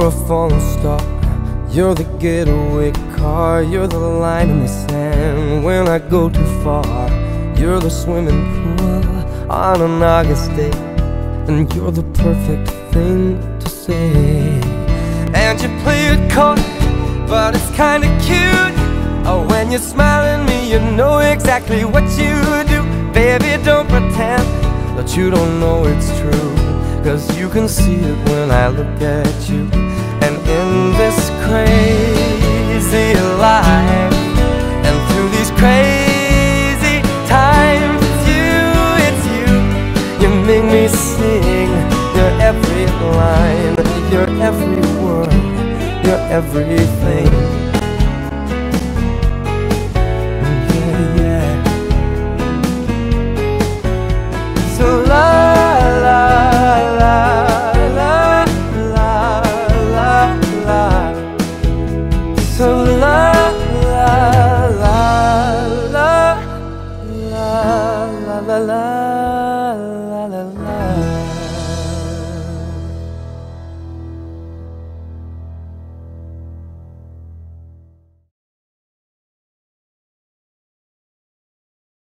a falling star, you're the getaway car, you're the line in the sand when I go too far. You're the swimming pool on an August day, and you're the perfect thing to say. And you play it coy, but it's kinda cute. Oh, when you smile at me, you know exactly what you do. Baby, don't pretend that you don't know it's true, 'cause you can see it when I look at you. And in this crazy life, and through these crazy times, it's you. You make me sing your every line, your every word, your everything.